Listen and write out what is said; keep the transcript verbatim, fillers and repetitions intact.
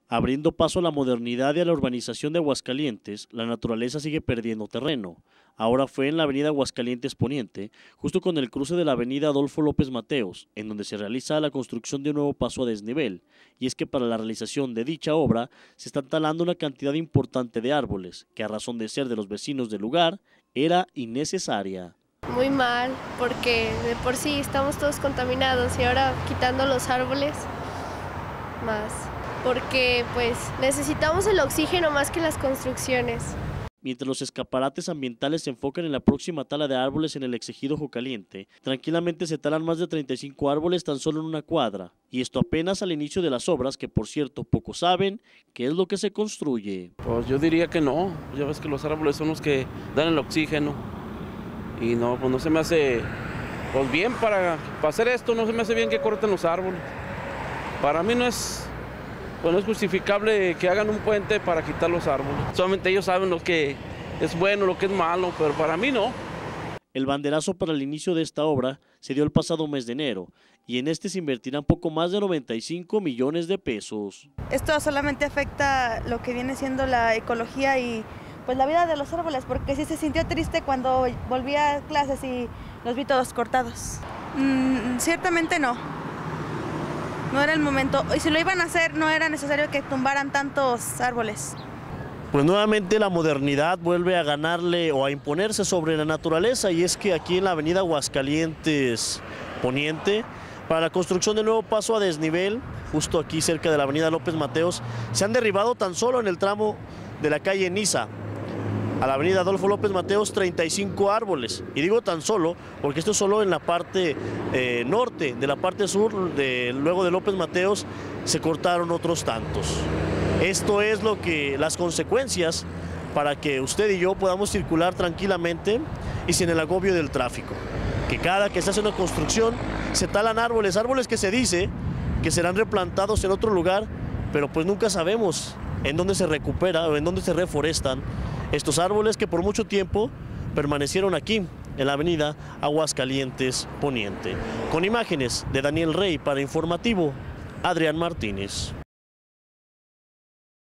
Abriendo paso a la modernidad y a la urbanización de Aguascalientes, la naturaleza sigue perdiendo terreno. Ahora fue en la avenida Aguascalientes Poniente, justo con el cruce de la avenida Adolfo López Mateos, en donde se realiza la construcción de un nuevo paso a desnivel. Y es que para la realización de dicha obra se están talando una cantidad importante de árboles, que a razón de ser de los vecinos del lugar, era innecesaria. Muy mal, porque de por sí estamos todos contaminados y ahora quitando los árboles, más. Porque pues necesitamos el oxígeno más que las construcciones. Mientras los escaparates ambientales se enfocan en la próxima tala de árboles en el exegido Jocaliente, tranquilamente se talan más de treinta y cinco árboles tan solo en una cuadra, y esto apenas al inicio de las obras que, por cierto, pocos saben qué es lo que se construye. Pues yo diría que no, ya ves que los árboles son los que dan el oxígeno, y no, pues no se me hace, pues bien para, para hacer esto, no se me hace bien que corten los árboles. Para mí no es... Pues no es justificable que hagan un puente para quitar los árboles. Solamente ellos saben lo que es bueno, lo que es malo, pero para mí no. El banderazo para el inicio de esta obra se dio el pasado mes de enero y en este se invertirán poco más de noventa y cinco millones de pesos. Esto solamente afecta lo que viene siendo la ecología y pues la vida de los árboles, porque sí se sintió triste cuando volví a clases y los vi todos cortados. Mm, ciertamente no. No era el momento, y si lo iban a hacer no era necesario que tumbaran tantos árboles. Pues nuevamente la modernidad vuelve a ganarle o a imponerse sobre la naturaleza, y es que aquí en la avenida Aguascalientes Poniente, para la construcción del nuevo paso a desnivel, justo aquí cerca de la avenida López Mateos, se han derribado tan solo en el tramo de la calle Niza a la avenida Adolfo López Mateos treinta y cinco árboles, y digo tan solo porque esto es solo en la parte eh, norte. De la parte sur, de, luego de López Mateos, se cortaron otros tantos. Esto es lo que, las consecuencias para que usted y yo podamos circular tranquilamente y sin el agobio del tráfico. Que cada que se hace una construcción se talan árboles, árboles que se dice que serán replantados en otro lugar, pero pues nunca sabemos en dónde se recupera o en dónde se reforestan estos árboles que por mucho tiempo permanecieron aquí, en la avenida Aguascalientes Poniente. Con imágenes de Daniel Rey para Informativo, Adrián Martínez.